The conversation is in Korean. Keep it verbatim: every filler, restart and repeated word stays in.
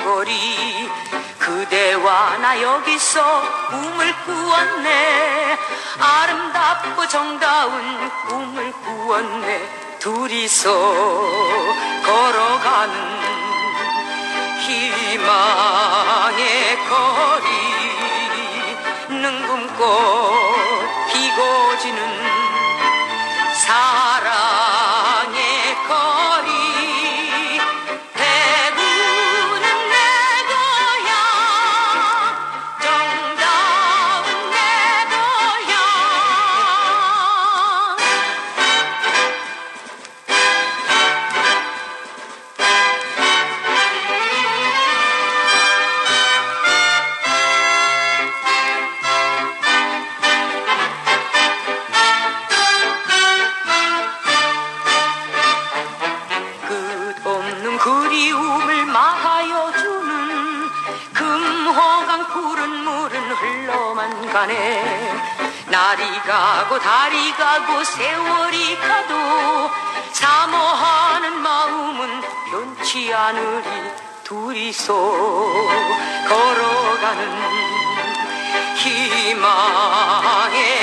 거리 그대와 나 여기서 꿈을 꾸었네. 아름답고 정다운 꿈을 꾸었네. 둘이서 걸어가는 희망의 거리 능금꽃 피고 지는 사랑의 거리 대구는 내 고향 정다운 내 고향. 그리움을 말하여 주는 금호강 푸른 물은 흘러만 가네. 날이 가고 달이 가고 세월이 가도 사모하는 마음은 변치 않으리. 둘이서 걸어가는 희망의